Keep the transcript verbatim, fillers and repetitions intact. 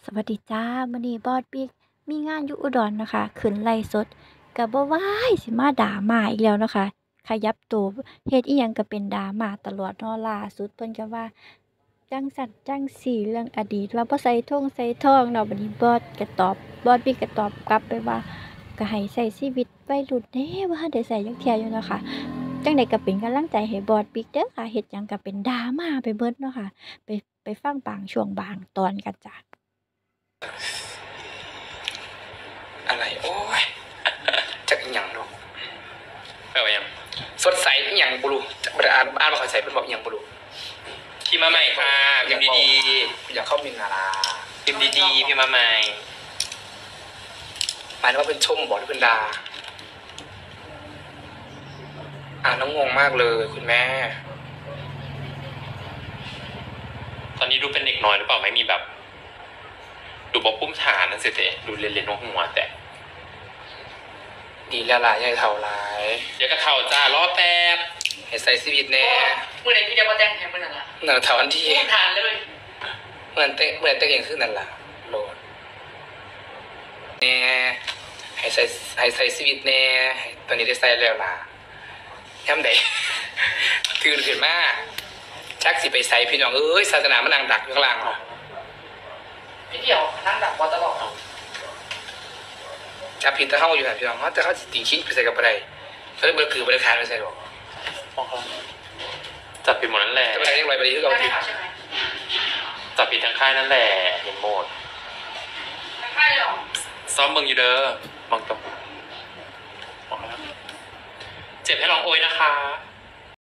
สวัสดีจ้ามื้อนี้บอสบิ๊กมีงานอยู่อุดรเนาะค่ะขึ้นไลฟ์สดก็บ่วายสิมาดราม่าอีกแล้วเนาะค่ะขยับตัวเฮ็ดอิหยังก็เป็นดราม่าตลอดเนาะล่าสุดเพิ่นก็ว่าจั่งซั้นจั่งซี้เรื่องอดีตว่าบ่ใส่ท่งใส่ทองแล้วบัดนี้บอสก็ตอบบอสบิ๊กก็ตอบกลับไปว่าก็ให้ใช้ชีวิตวัยรุ่นแหน่บ่ทันได้ใช้จักเที่ยอยู่เนาะค่ะจั่งใดก็เป็นกำลังใจให้บอสบิ๊กเด้อค่ะเฮ็ดหยังก็เป็นดราม่าไปเบิดเนาะค่ะไปไปฟังบางช่วงบางตอนกันจ้ะอะไรโอ้ยจักอีหยังเนาะแปลว่ายังสดใสอีหยังบ่รู้จักบ่ได้อ่านอ่านบ่เข้าใจเพิ่นบอกอีหยังบ่รู้พี่มาใหม่ค่ะพิมพ์ดีอยากเข้ามินนาราๆพิมพ์ดีๆพี่มาใหม่หมายถึงว่าเพิ่นชมบ่หรือเพิ่นด่าอ่านแล้วงงมากเลยคุณแม่ตอนนี้ดูเป็นเด็กน้อยหรือเปล่าไม่มีแบบ ดูบอกพุ่มฐานนั่นสิเตะดูเรียนเรียนนกหัวแต่ดีแล้วล่ะอย่าให้เท่าหลายเดี๋ยวก็เท่าจ้ารอแป๊บให้ใส่ชีวิตแน่เมื่อไหร่ที่เดียวมาแจ้งแทนเมื่อนั้นละนั่นเท่าอันที่พูดทานเลยเหมือนเตะเหมือนเตะเองคือนั่นล่ะโลดแน่ให้ใส่ให้ใส่ชีวิตแน่ให้ตอนนี้ได้ใส่แล้วล่ะยามใด ตื่นขึ้นมาชักสิไปใส่พี่น้องเอ้ยศาสนามันนั่งดักอยู่ข้างล่างเนาะพี่เดียวนั่งดักบอลตลอดจับผิดแตะเข้าอยู่นะพี่น้องเขาแต่เขาสิติงคิดไปใส่กับอะไรเขาเลยเบอร์คือบริการไปใส่หรอกจับผิดหมดนั่นแหละจะไปเรียกอะไรไปที่เราได้ผิดใช่ไหมจับผิดทั้งค่ายนั่นแหละเห็นหมดไม่ใช่หรอซ้อมเบิ่งอยู่เด้อมองตรงบอกแล้วเจ็บให้ลองโอยนะคะ